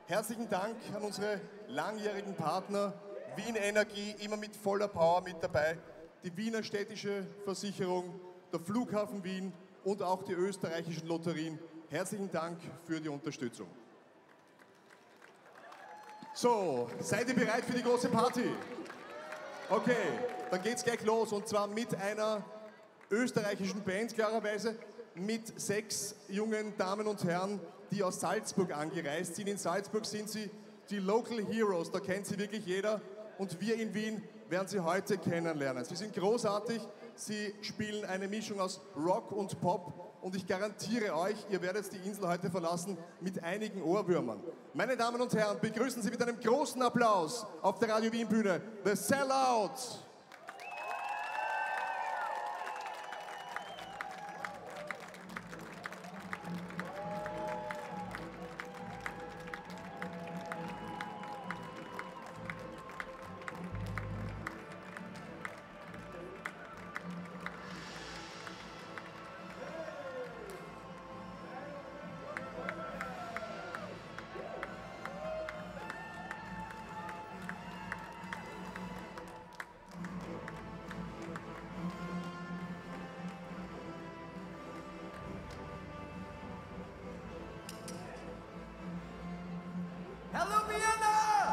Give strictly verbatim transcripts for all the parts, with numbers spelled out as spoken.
Herzlichen Dank an unsere langjährigen Partner, Wien Energie, immer mit voller Power mit dabei, die Wiener Städtische Versicherung, der Flughafen Wien und auch die österreichischen Lotterien. Herzlichen Dank für die Unterstützung. So, seid ihr bereit für die große Party? Okay, dann geht's gleich los und zwar mit einer österreichischen Band, klarerweise, mit sechs jungen Damen und Herren, die aus Salzburg angereist sind. In Salzburg sind sie die Local Heroes, da kennt sie wirklich jeder und wir in Wien werden sie heute kennenlernen. Sie sind großartig, sie spielen eine Mischung aus Rock und Pop und ich garantiere euch, ihr werdet die Insel heute verlassen mit einigen Ohrwürmern. Meine Damen und Herren, begrüßen Sie mit einem großen Applaus auf der Radio Wien Bühne The Sellout! Hello, Vienna!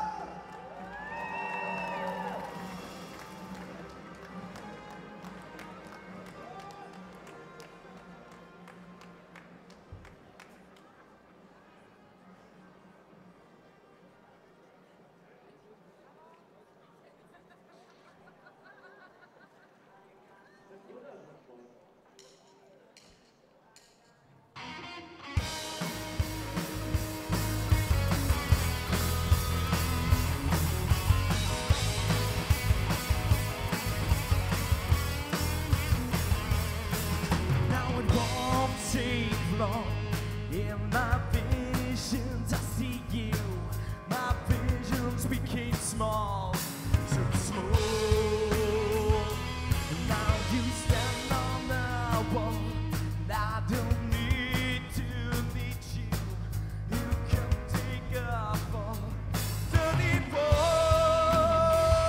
In my visions I see you. My visions became small, so small. Now you stand on the wall. I don't need to meet you. You can take a fall. Don't need war.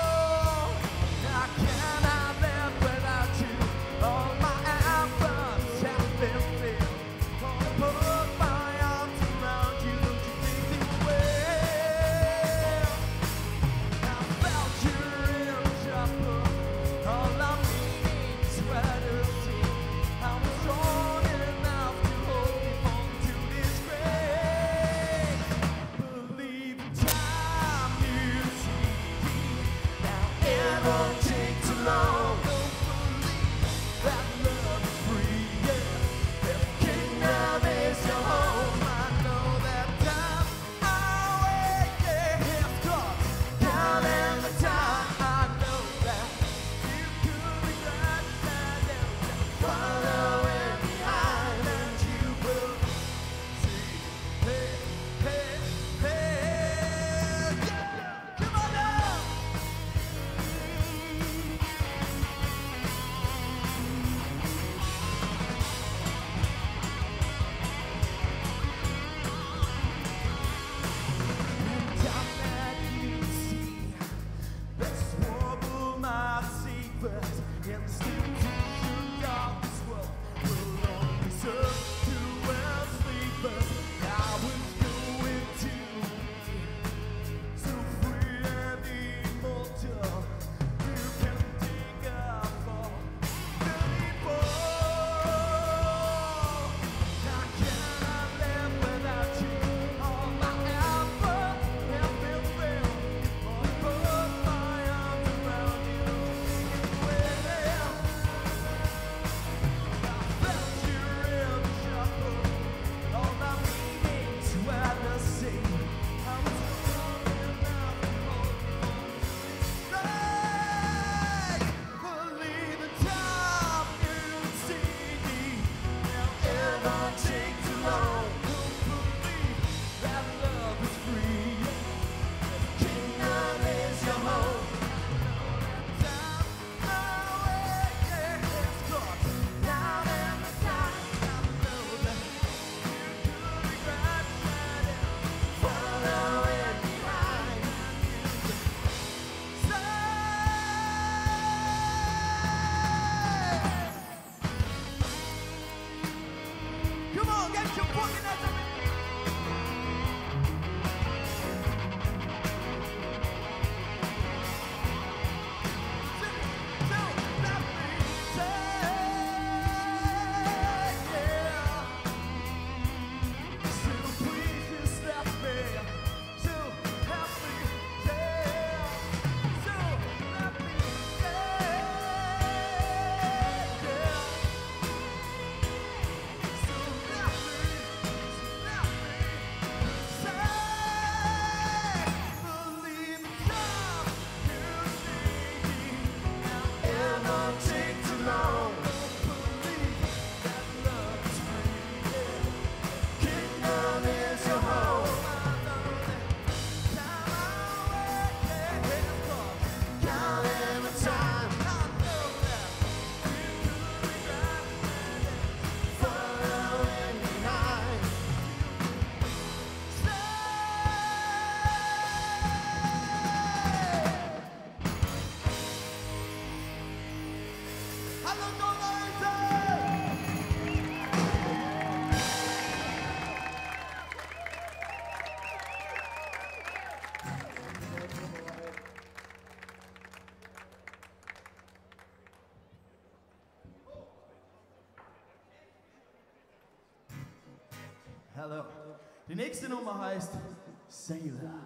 I cannot live without you. All my efforts have been failed. Put my arms around you, don't you think it will? I felt your image up, all I need is gratitude. I was strong enough to hold me on to this grave. Believe in time, you see. Now it won't take too long. Don't believe that love is free, yeah. If kingdom is your home, I know that time away, yeah, has come. Counting the time, I know that you could be right side down, following behind, and you will see. Hey, hey, hey, yeah. Come on now. Hallo. Die nächste Nummer heißt Sailor.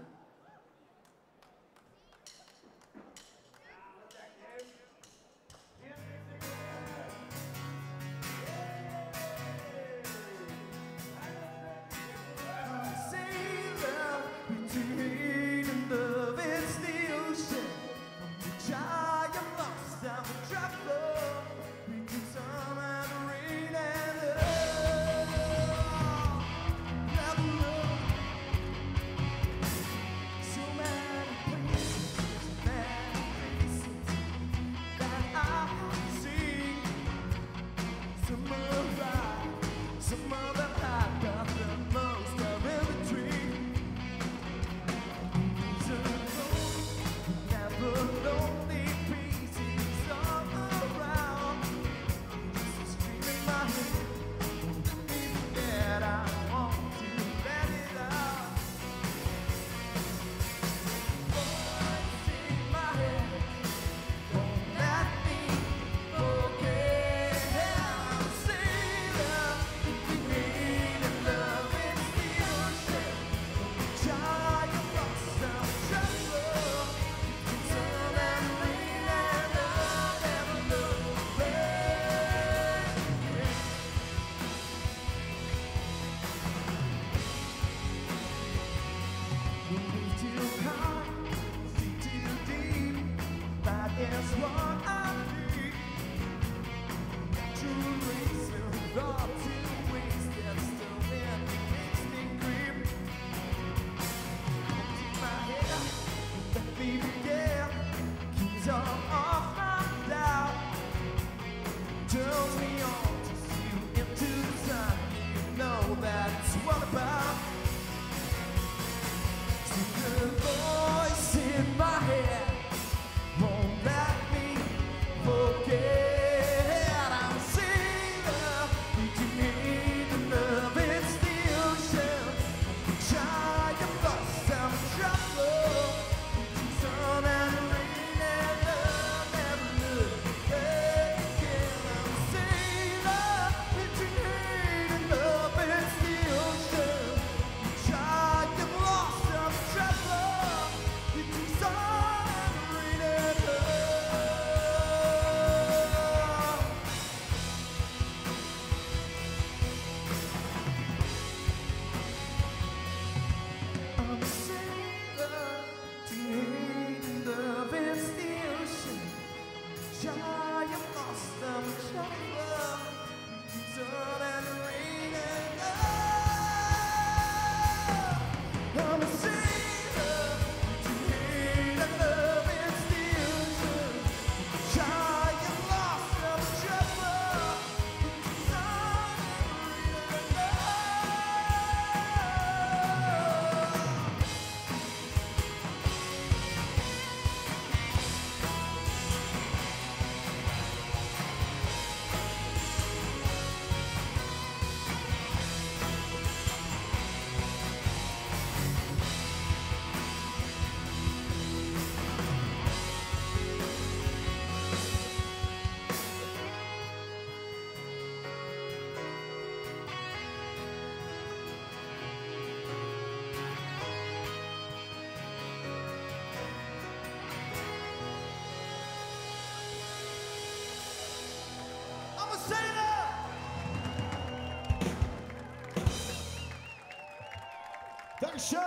Dankeschön!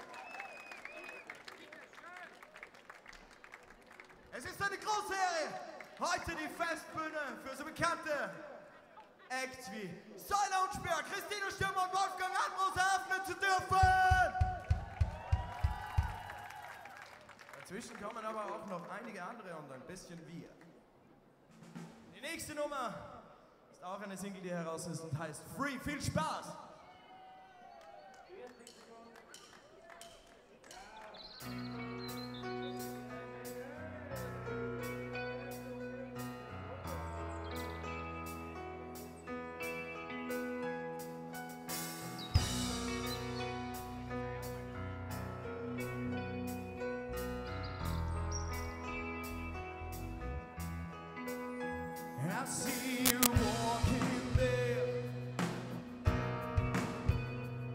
Es ist eine große Ehre, heute die Festbühne für so bekannte Acts wie Säuler und Speer, Christine Stürmer und Wolfgang Andros eröffnen zu dürfen! Dazwischen kommen aber auch noch einige andere und ein bisschen wir. Die nächste Nummer ist auch eine Single, die heraus ist und heißt Free. Viel Spaß! I see you walking there.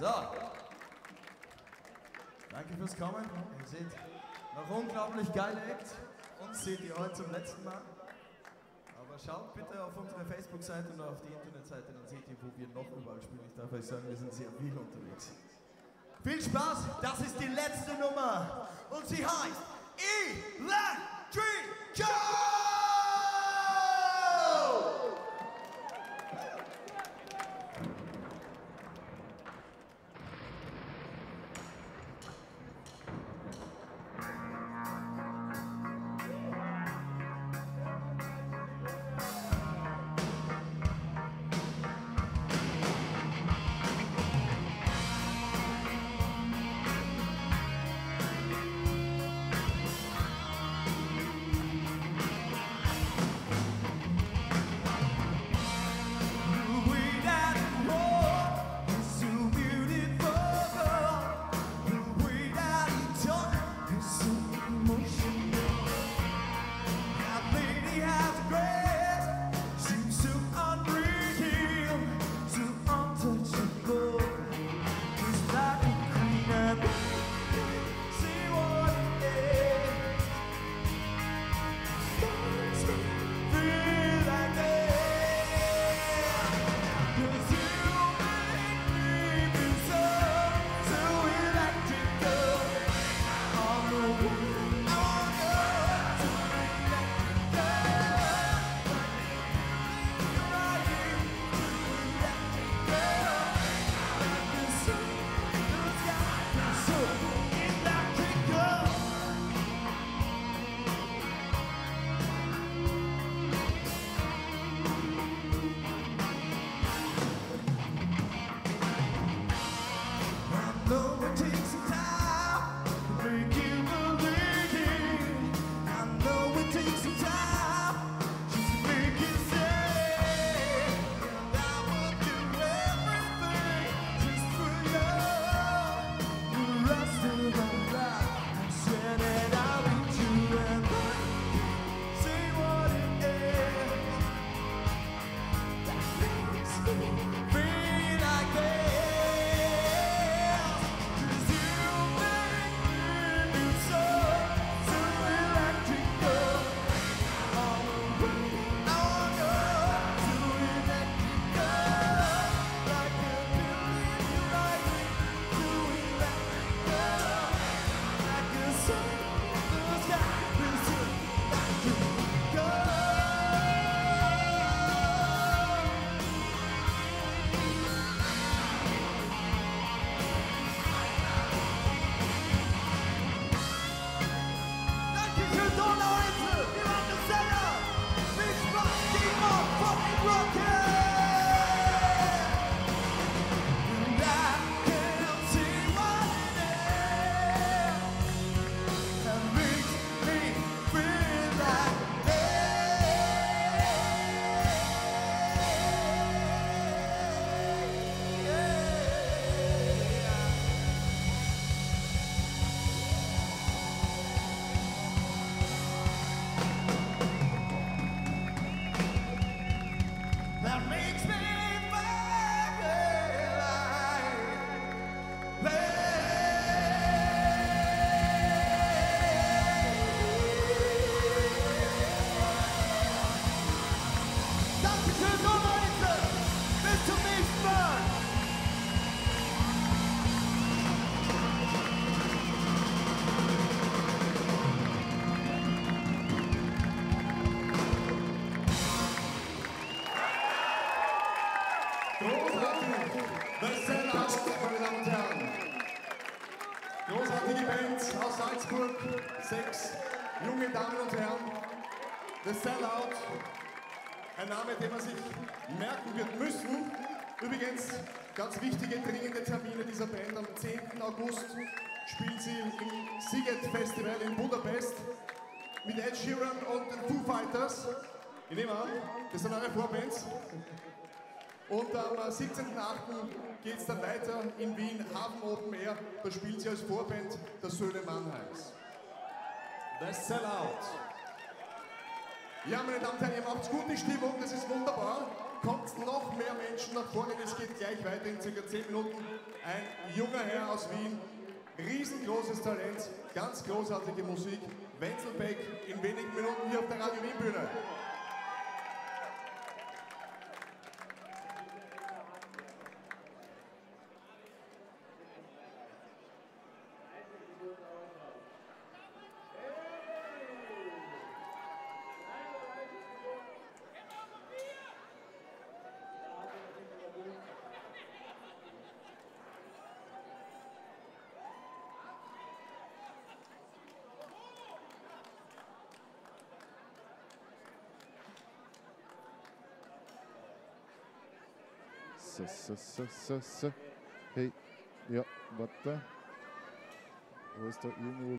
So. Danke fürs Kommen. Ihr seht noch unglaublich geile Acts. Uns seht ihr heute zum letzten Mal. Aber schaut bitte auf unsere Facebook-Seite und auf die Internetseite, dann seht ihr, wo wir noch überall spielen. Ich darf euch sagen, wir sind sehr viel unterwegs. Viel Spaß, das ist die letzte Nummer und sie heißt Electric Joe! Großartige Band aus Salzburg, sechs junge Damen und Herren, The Sellout, ein Name, den man sich merken wird müssen. Übrigens, ganz wichtige, dringende Termine dieser Band. Am zehnten August spielen sie im Sziget Festival in Budapest mit Ed Sheeran und den Foo Fighters. Ich nehme an, das sind eure Vorbands. Und am siebzehnten achten geht es dann weiter in Wien, Hafen Open Air. Da spielen sie als Vorband der Söhne Mannheims. The Sellout. Ja, meine Damen und Herren, ihr macht gute Stimmung, das ist wunderbar. kommt noch mehr Menschen nach vorne. Es geht gleich weiter in circa zehn Minuten. Ein junger Herr aus Wien, riesengroßes Talent, ganz großartige Musik. Wenzel Beck in wenigen Minuten hier auf der Radio Wien Bühne. So, so, so, so, so. Hey, ja, warte. Wo ist da irgendwo?